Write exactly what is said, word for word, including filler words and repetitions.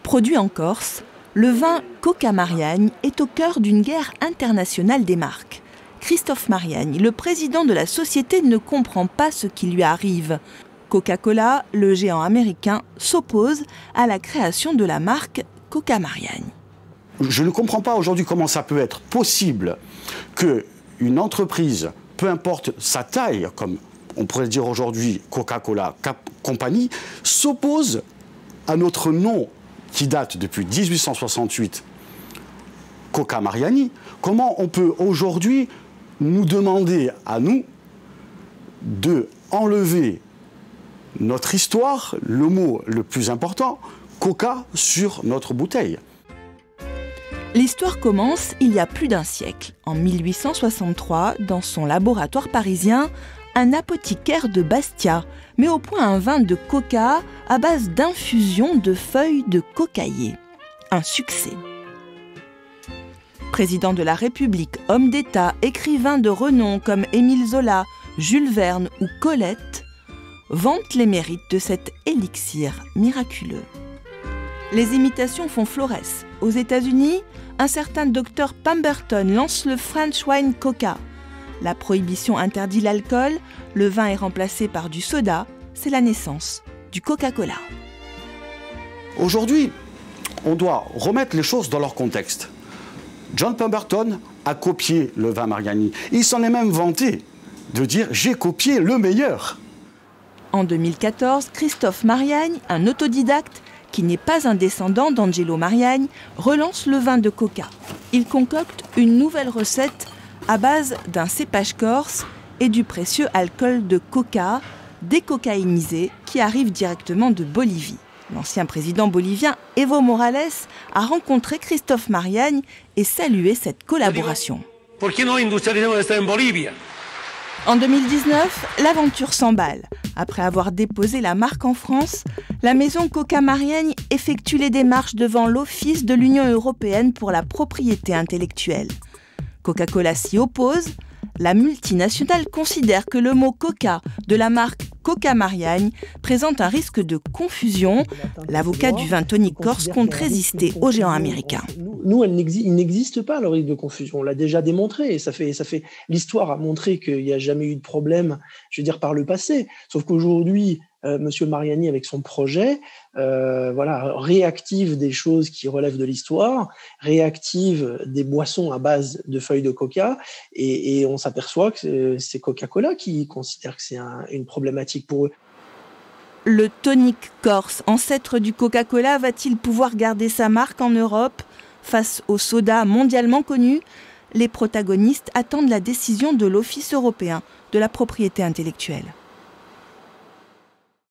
Produit en Corse, le vin Coca Mariagne est au cœur d'une guerre internationale des marques. Christophe Mariagne, le président de la société, ne comprend pas ce qui lui arrive. Coca-Cola, le géant américain, s'oppose à la création de la marque Coca Mariagne. Je ne comprends pas aujourd'hui comment ça peut être possible qu'une entreprise, peu importe sa taille, comme on pourrait dire aujourd'hui Coca-Cola Company, s'oppose à notre nom qui date depuis mille huit cent soixante-huit, Coca Mariani. Comment on peut aujourd'hui nous demander à nous de enlever notre histoire, le mot le plus important, Coca, sur notre bouteille? L'histoire commence il y a plus d'un siècle. En mille huit cent soixante-trois, dans son laboratoire parisien, un apothicaire de Bastia met au point un vin de coca à base d'infusion de feuilles de cocaïer. Un succès. Président de la République, homme d'État, écrivains de renom comme Émile Zola, Jules Verne ou Colette vantent les mérites de cet élixir miraculeux. Les imitations font florès. Aux États-Unis, un certain docteur Pemberton lance le French Wine Coca. La prohibition interdit l'alcool, le vin est remplacé par du soda, c'est la naissance du Coca-Cola. Aujourd'hui, on doit remettre les choses dans leur contexte. John Pemberton a copié le vin Mariani. Il s'en est même vanté de dire « j'ai copié le meilleur ». En deux mille quatorze, Christophe Mariagne, un autodidacte qui n'est pas un descendant d'Angelo Mariagne, relance le vin de coca. Il concocte une nouvelle recette à base d'un cépage corse et du précieux alcool de coca décocaïnisé qui arrive directement de Bolivie. L'ancien président bolivien Evo Morales a rencontré Christophe Mariagne et salué cette collaboration. En deux mille dix-neuf, l'aventure s'emballe. Après avoir déposé la marque en France, la maison Coca Mariagne effectue les démarches devant l'Office de l'Union européenne pour la propriété intellectuelle. Coca-Cola s'y oppose. La multinationale considère que le mot Coca de la marque Coca Mariagne présente un risque de confusion. L'avocat du vin tonique corse compte résister aux géants américains. Nous, elle il n'existe pas le risque de confusion. On l'a déjà démontré. Et ça fait, ça fait, l'histoire a montré qu'il n'y a jamais eu de problème, je veux dire, par le passé. Sauf qu'aujourd'hui, euh, Monsieur Mariani, avec son projet, euh, voilà, réactive des choses qui relèvent de l'histoire, réactive des boissons à base de feuilles de coca, et, et on s'aperçoit que c'est Coca-Cola qui considère que c'est un, une problématique pour eux. Le tonique corse, ancêtre du Coca-Cola, va-t-il pouvoir garder sa marque en Europe? Face au soda mondialement connu, les protagonistes attendent la décision de l'Office européen de la propriété intellectuelle.